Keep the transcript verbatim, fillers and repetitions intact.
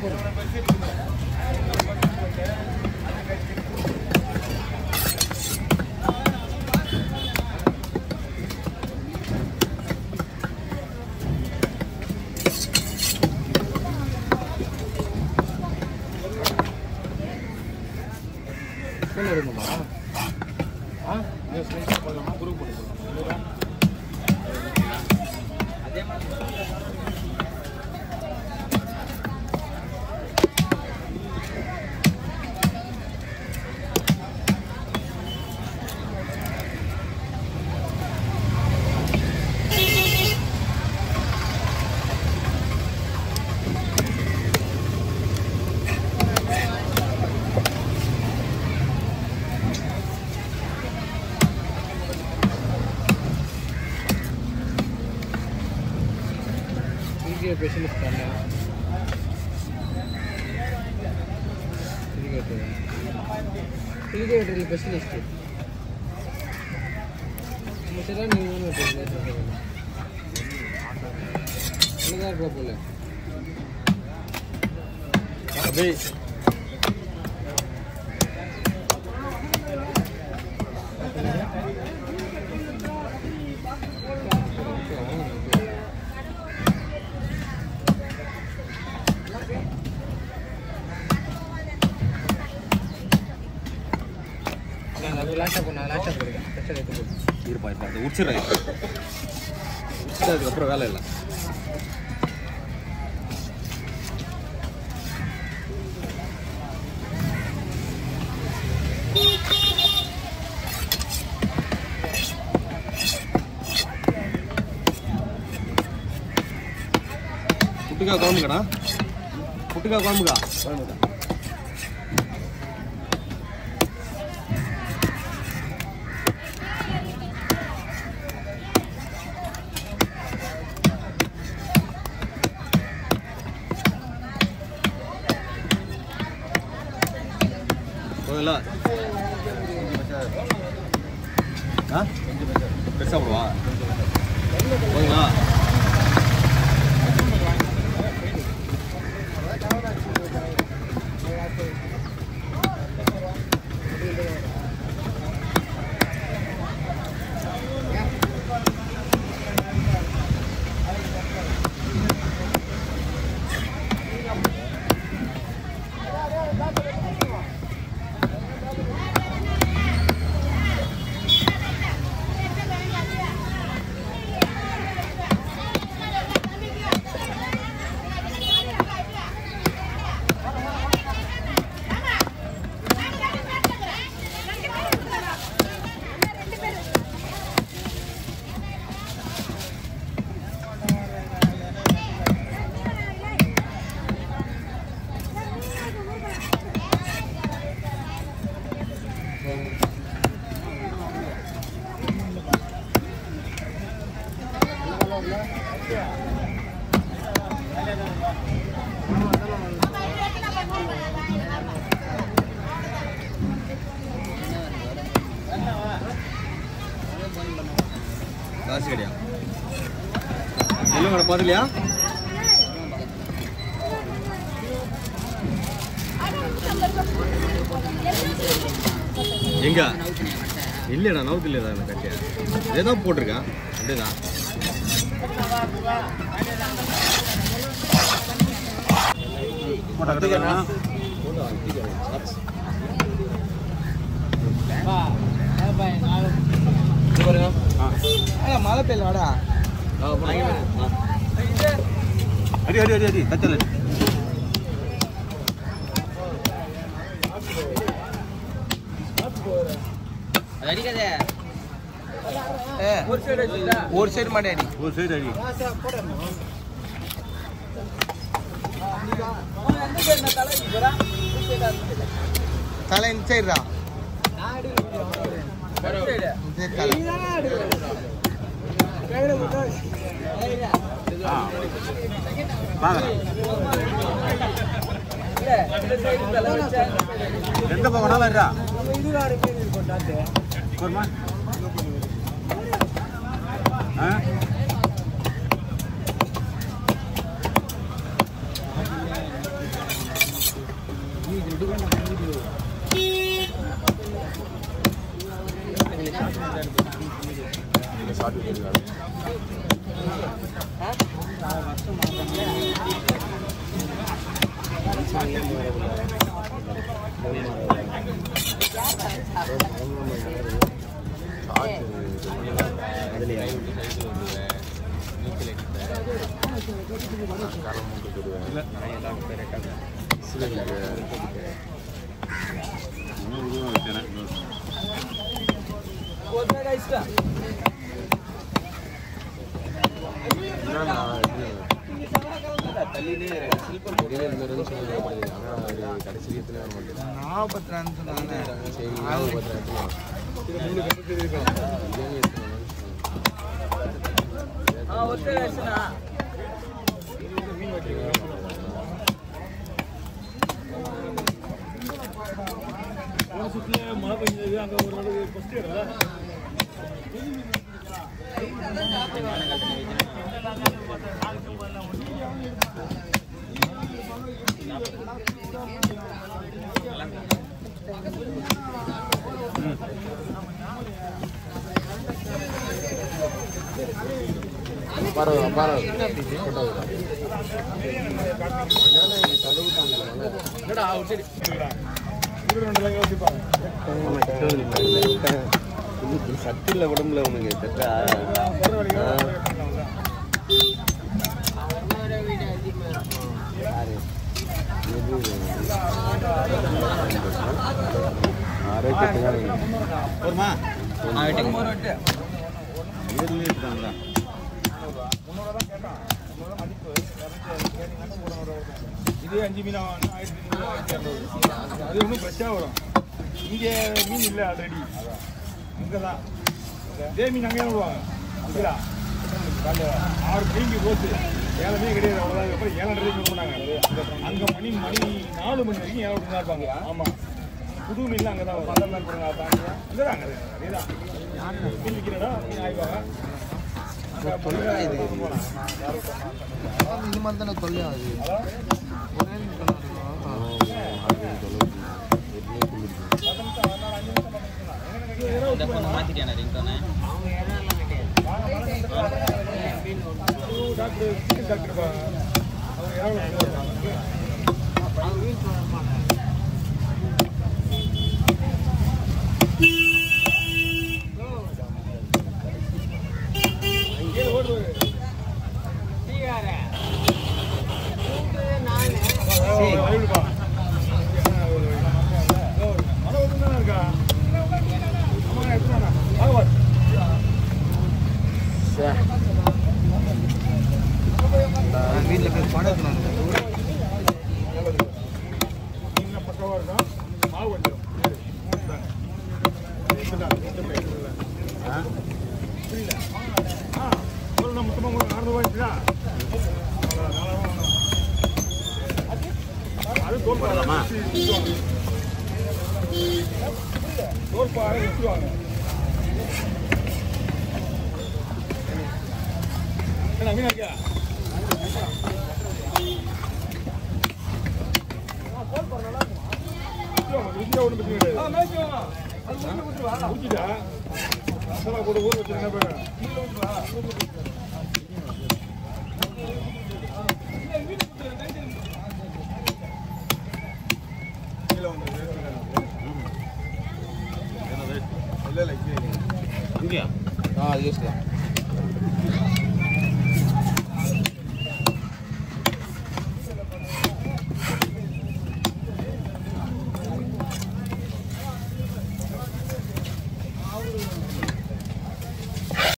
Specialist करना है irrigator specialist मुझे ना न्यू में बोलने था लगा क्या बोले अबे லாஷா போனா லாஷா போறீங்க பிரச்சனை எடுத்து போடு இருப்பா இருப்பா அது உச்சிரா உச்சிரதுக்கு அப்புறம் வேலை இல்ல புட்டுக்கா குழம்புக்கடா புட்டுக்கா குழம்புக்கா குழம்புக்கா போகல ஆ பெருசா போடுவா போங்களா காசு கிடையா எல்லாம் பார்த்துலையா எங்க இல்லையடா நவுத்து இல்லையடா எனக்கு கட்டியா ஏதோ போட்டிருக்கான் அப்படியேதான் மழை பெய்யல வாடா அடி அடி அடி அடி கத்தல அடிக்காதே ஒரு சைடு அடிடா ஒரு சைடு மாடி அடி ஒரு சைடு அடி தலை இந்த சைடுடா எந்த பக்கம் வரா மழை பெஞ்சது அங்கே ஒரு அளவுக்கு ஃபஸ்ட்டு இடம்ல பாரு பாரு சட்டில உடம்புல உனக்கு தெட்டா ஒருமா இதே அஞ்சு மீன் ஆயிரத்தி ஐநூறு ஆயிரத்தி இரநூறு அது ஒன்றும் ஃப்ரெஷ்ஷாக வரும். இங்கே மீன் இல்லை ஆல்ரெடி அங்கே தான் இதே மீன் அங்கே விடுவாங்க அங்கேடா ஆறு மணிக்கு போச்சு ஏழமே கிடையாது அவ்வளோதான். அதுக்கப்புறம் ஏழரை போனாங்க அங்கே மணி மணி நாலு மணி வரைக்கும் ஏழை தான் இருப்பாங்க. ஆமாம் புது மீன்லாம் அங்கே தான் பந்தம் போடுங்க தாண்டி அங்கே தான் அங்கே அதே தான் மீன் விற்கிறடா மீன் ஆய்வாங்க இது மாதிரி தானே தொல்லையா அது வீட்டில் போய் படம் பக்கவாக இருக்கும் மாவு வந்துடும் புரியல ஆ சொல்லணும் மொத்தமாக உங்களுக்கு அறுநூறுவாய்க்குதா அது தோல்பாடலாமா தோல்பாறை விற்றுவாங்க. என்ன மீன் இருக்கா முடிச்சுட்டா மசாலா கூட ஊர் வச்சு என்ன பேர் அங்கேயா ஆ அது யூஸ் தான்